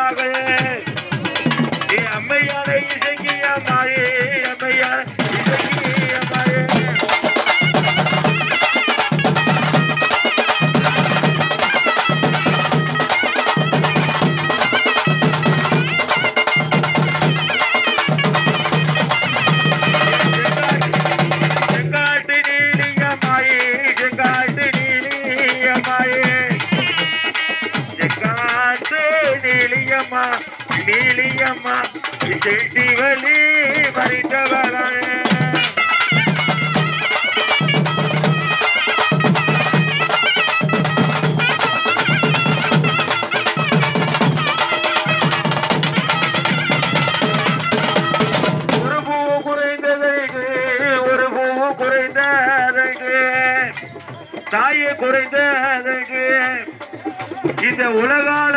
மகளாக அம்மையாரை இசங்கிய மாயே அம்மையார் இசங்கிய மாயே நீலியம்மா செட்டிவலி மறித்தவளாய ஒரு பூ குறைந்ததற்கு ஒரு பூ குறைந்ததற்கு தாயை குறைந்ததற்கு இந்த உலகால